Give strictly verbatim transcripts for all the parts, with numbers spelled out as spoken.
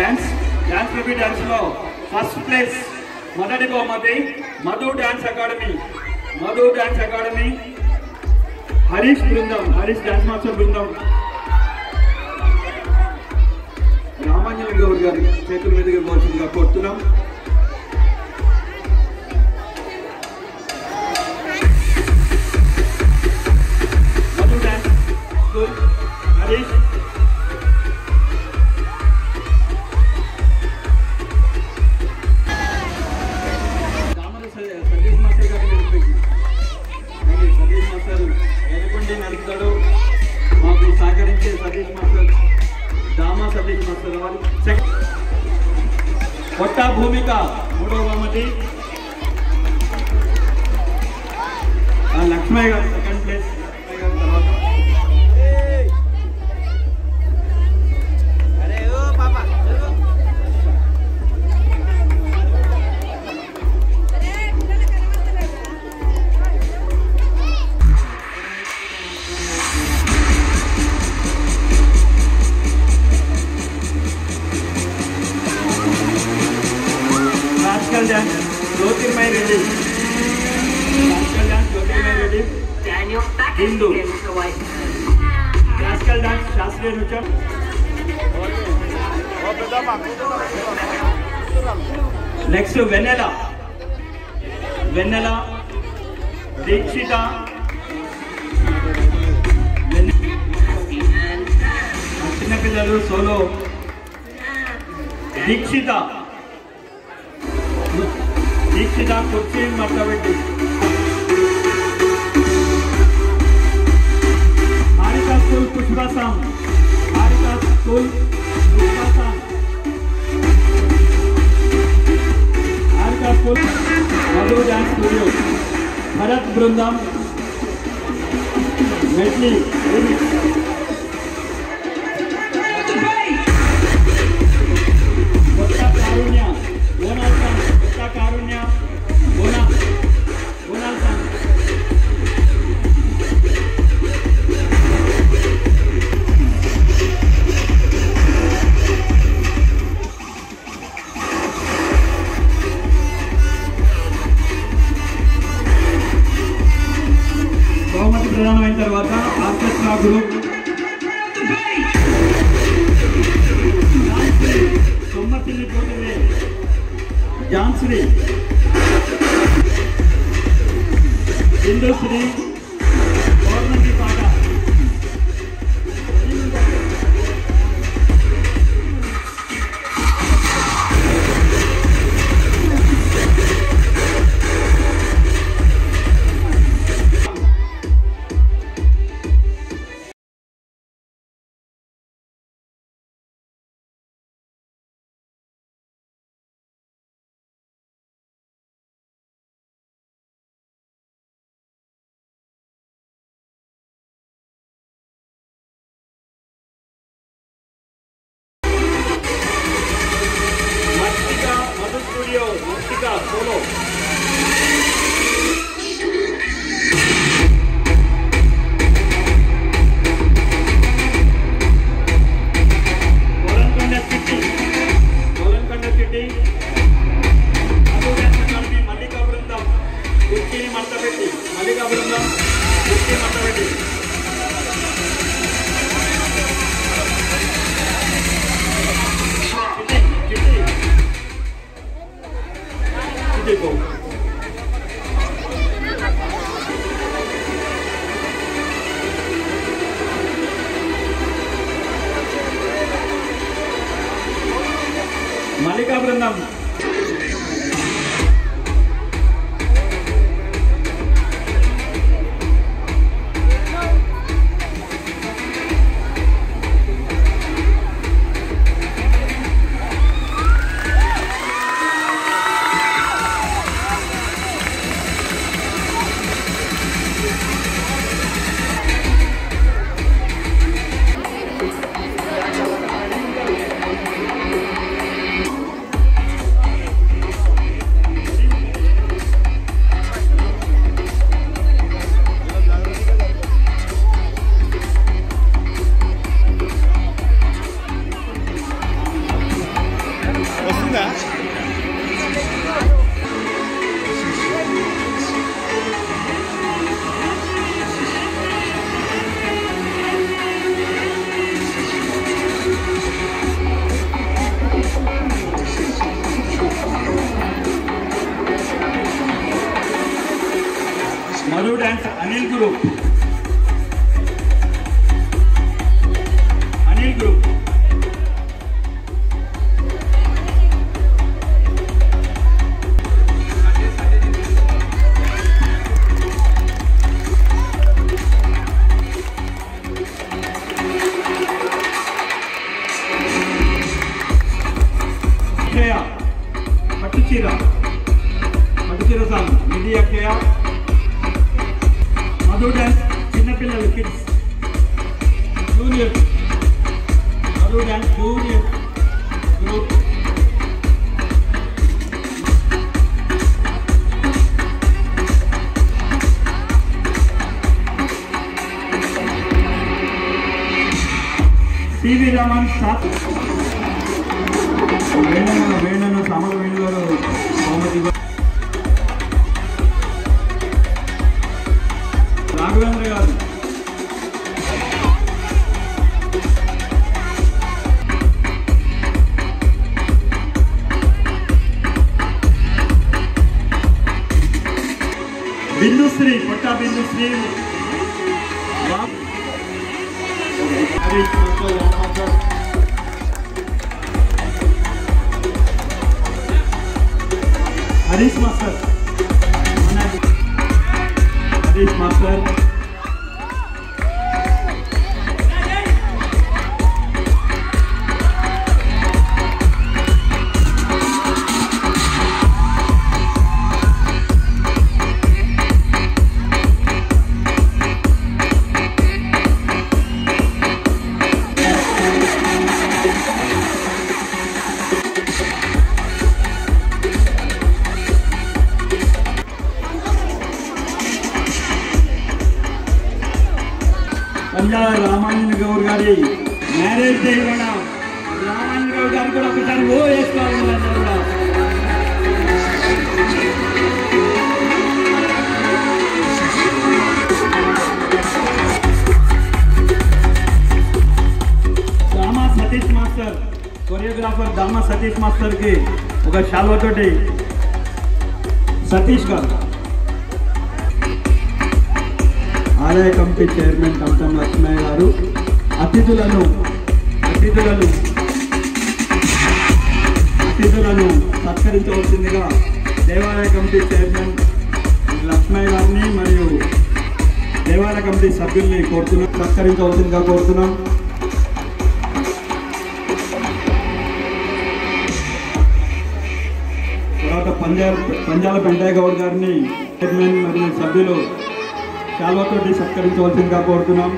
Dance dance baby డాన్స్లో first place మొదటి బహుమతి Madhu dance academy Madhu dance academy Harish బృందం హరీష్ డాన్స్ మాస్టర్ బృందం రామాంజలి గౌడ్ గారి చేతుల మీదుగా పోల్సిందిగా కోరుతున్నాం. మధు డాన్స్ స్కూల్ హరీష్ నడుపుతాడు మాకు సహకరించే సతీష్ మాస్టర్ దామా సతీష్ మాస్టర్ వారు. కొట్ట భూమిక మూడవ బహుమతి లక్ష్మయ్య గారు సెకండ్ ప్లేస్. లక్ష్మయ్య గారి తర్వాత dance Jyothirmaya Reddy classical dance Jyothirmaya Reddy Hindu classical dance శాస్త్రీయ నృత్యం. నెక్స్ట్ వెన్నెల వెన్నెల దీక్షిత చిన్నపిల్లలు సోలో దీక్షిత దీక్షిత కుర్చీ మట్టబెట్టి హారికా స్కూల్ పుష్పసాం హారికా స్కూల్ పుష్పసాం Harika school Madhu dance studio Bharat బృందం మెట్లీ కొత్త కారుణ్య ఓనాల్ సాంగ్ కొత్త కారుణ్య ఓనా ఓనాల్ సాంగ్ బహుమతి ప్రదానమైన తర్వాత ఆర్కెస్ట్రా గ్రూప్ సొమ్మసిల్లి పోతుంది జాన్శ్రీ హిందూశ్రీ గవర్నమెంట్ పాట స్టూడియో మస్తికా solo Golconda city Golconda city academy Mallika బృందం కుర్చీని మట్టబెట్టి మల్లికా బృందం కుర్చీ మట్టబెట్టి మల్లికా బృందం dance Anil group Anil group పట్టుచీర పట్టుచీర సాంగ్ నిధి అక్కయ్య మధు డాన్స్ చిన్నపిల్లలు kids junior Madhu dance junior group CV Raman సాత్ వేణు వేణును సామల వేణు గారు బహుమతి రాఘవేంద్ర గారు బిందుశ్రీ పొట్టా బిందుశ్రీ హరీష్ మాస్టర్ హరీష్ మాస్టర్ పంజాబ్ రామాంజన్ గౌడ్ గారి మ్యారేజ్ డే కూడా రామాంజన్ గౌడ్ గారు కూడా ఒకసారి ఓ వేసుకోవాలి కూడా Dama Satish master choreographer Dama Satish master కి ఒక శాల్వతోటి సతీష్ గారు ఆలయ కమిటీ చైర్మన్ టంటం లక్ష్మయ్య గారు అతిథులను అతిథులను అతిథులను సత్కరించవలసిందిగా దేవాలయ కమిటీ చైర్మన్ లక్ష్మయ్య గారిని మరియు దేవాలయ కమిటీ సభ్యుల్ని కోరుతున్నాం సత్కరించవలసిందిగా కోరుతున్నాం. తర్వాత పంజాబ్ పంజాల పెంటయ్య గౌడ్ గారిని చైర్మన్ మరియు సభ్యులు శాల్వతోటి సత్కరించవలసిందిగా కోరుతున్నాం.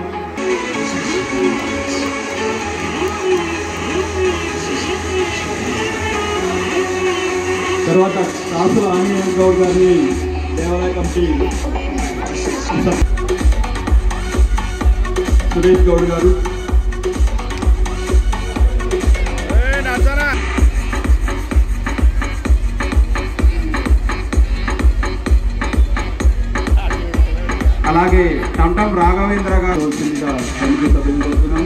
తర్వాత కాసుల ఆంజనేయ గౌడ్ గారిని దేవాలయ కమిటీ సురేష్ గౌడ్ గారు అలాగే టంటం రాఘవేంద్ర గారు కమిటీ సభ్యులు కోరుతున్నాం.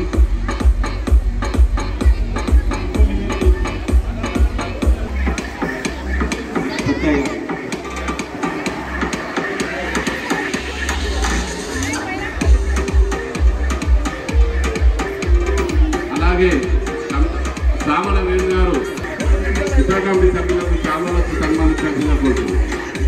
అలాగే సామల వేణు గారు ఇతర కమిటీ సభ్యులకు శాలువలకు సన్మానించాల్సిందిగా కోరుతున్నాం.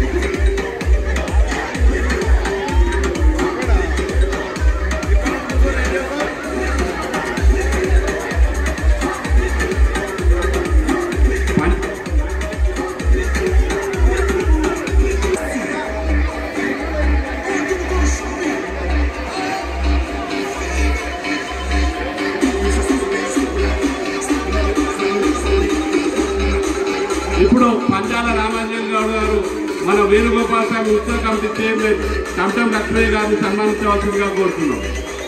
ఇప్పుడు పంజాల రామాంజన్ గౌడ్ గారు మన వేణుగోపాల స్వామి ఉత్సవ కమిటీ చైర్మన్ టంటం లక్ష్మయ్య గారిని సన్మానించవలసిందిగా కోరుతున్నాం.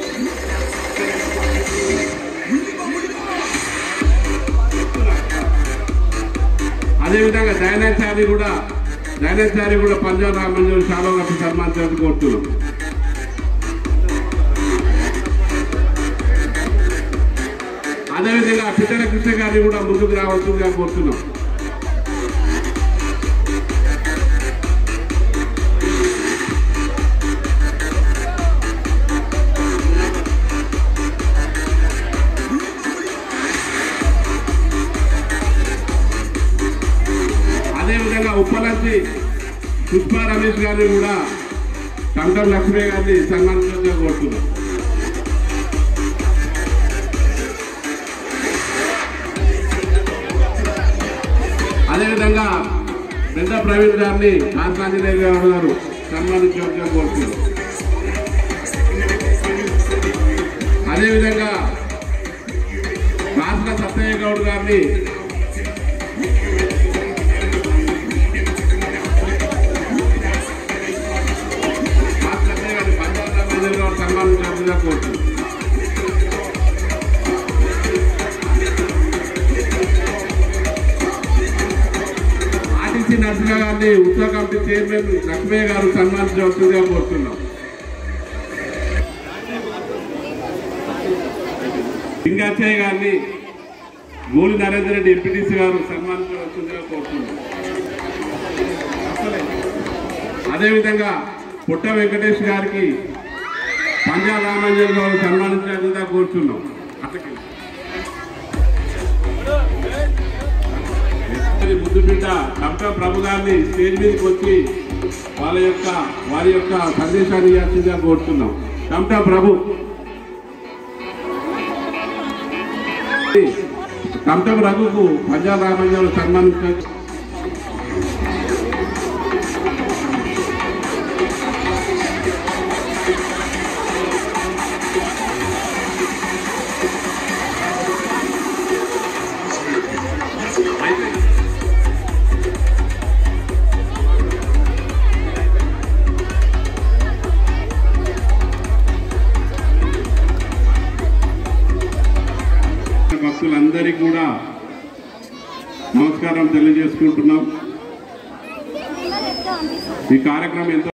అదేవిధంగా దయానందచారి కూడా దయానందచారి కూడా పంజాల రామాంజన్ శాలువ కప్పి సన్మానించాలని కోరుతున్నాం. అదేవిధంగా పితర కృష్ణ గారిని కూడా ముందుకు రావాల్సిందిగా కోరుతున్నాం. ఉప్పలంచి పుష్పా రమేష్ గారిని కూడా టంటం లక్ష్మీ గారిని సన్మానించగా కోరుతున్నాం. అదేవిధంగా పెద్ద ప్రవీణ్ గారిని కాంతాంజనేయ గారు గారు సన్మానించగా కోరుతున్నాం. అదేవిధంగా రాష్ట్ర సత్తయ్య గౌడ్ గారిని సన్మానించాల్సిందిగా కోరుతున్నాం. ఆర్టీసీ నరసింహ గారిని ఉత్సవ కమిటీ చైర్మన్ లక్ష్మయ్య గారు సన్మానించవలసిందిగా కోరుతున్నాం. లింగాచయ్య గారిని గోలి నరేంద్ర రెడ్డి ఎంపీటీసీ గారు సన్మానించవలసిందిగా కోరుతున్నాం. అదేవిధంగా పుట్ట వెంకటేష్ గారికి పంజా రామాంజన్ గారు సన్మానించాల్సిందిగా కోరుతున్నాం. ముద్దుబిడ్డ డాక్టర్ ప్రభు గారిని స్టేజ్ మీదకి వచ్చి వాళ్ళ యొక్క వారి యొక్క సందేశాన్ని ఇవ్వాల్సిందిగా కోరుతున్నాం. డాక్టర్ ప్రభు డాక్టర్ రఘుకు పంజా రామాంజన్ సన్మానించాలి. భక్తులందరికీ కూడా నమస్కారం తెలియజేసుకుంటున్నాం. ఈ కార్యక్రమం ఎంతో